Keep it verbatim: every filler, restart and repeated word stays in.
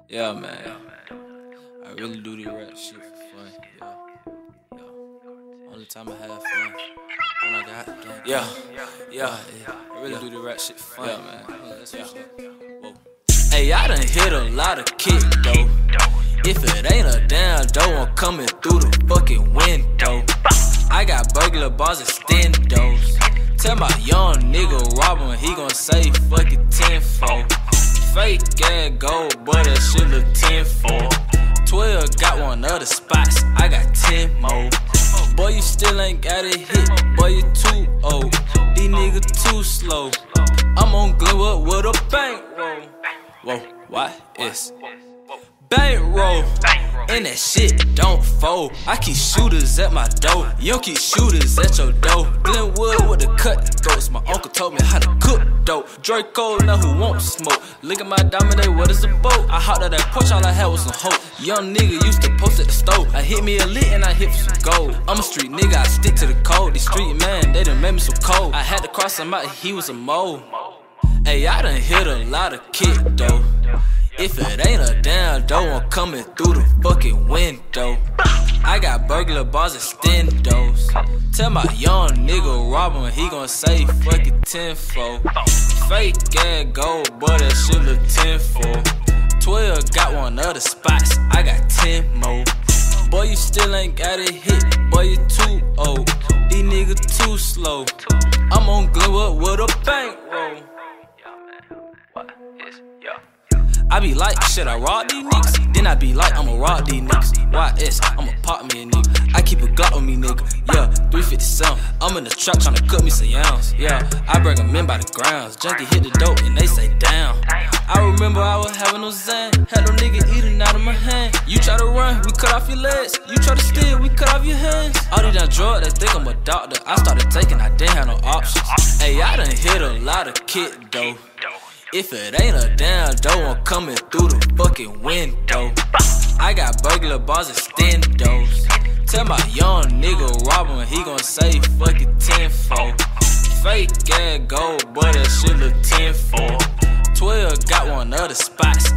Yeah, man. I really do the rap shit for fun. Yeah, yeah. Only time I have fun when I got gang. Yeah, yeah, yeah. I really do the rap shit for fun. Yeah, man. Yeah. Whoa. Hey, I done hit a lot of kick though. If it ain't a damn dough, I'm coming through the fucking window. I got burglar bars and stendos. Tell my young nigga rob him, he gon' say fuck it tenfold. Fake ass gold, but that shit look tenfold. Twelve got one of the spots, I got ten more. Boy, you still ain't got it hit, boy, you too old. These niggas too slow. I'm on Glenwood with a bankroll. Whoa, what is bankroll? And that shit don't fold. I keep shooters at my door. You don't keep shooters at your door. Glenwood with the cutthroats. My uncle told me how to cook dope. Draco, now who won't smoke? Look at my diamond, they what is a boat? I hopped out that porch, all I had was some hope. Young nigga used to post at the stove. I hit me a lick and I hit for some gold. I'm a street nigga, I stick to the code. These street man, they done made me so cold. I had to cross him out, he was a mole. Hey, I done hit a lot of kick though. If it ain't a damn dough, I'm coming through the fucking window. I got burglar bars and stendos. Tell my young nigga rob him, he gon' say fuck it tenfold. Fake ass gold, but that shit look tenfold. Twelve got one of the spots, I got ten more. Boy, you still ain't got it hit, boy, you too old. These niggas too slow. I'm on Glenwood with a bankroll. I be like, should I rob these niggas? Then I be like, I'ma rob these niggas. Y S, I'ma pop me a nigga. I keep a Glock on me, nigga. Yeah, three fifty-seven. I'm in the trap tryna cut me some yams. Yeah, I bring them in by the grounds. Junkie hit the dope and they say down. I remember I was having no Zan. Had no nigga eating out of my hand. You try to run, we cut off your legs. You try to steal, we cut off your hands. All these damn drugs, they think I'm a doctor. I started taking, I didn't have no options. Hey, I done hit a lot of kid though. If it ain't a damn dough, I'm coming through the fucking window. I got burglar bars and stendos. Tell my young nigga rob him, he gon' say fuck it tenfold. Fake ass gold, but that shit look tenfold. Twelve got one of the spots,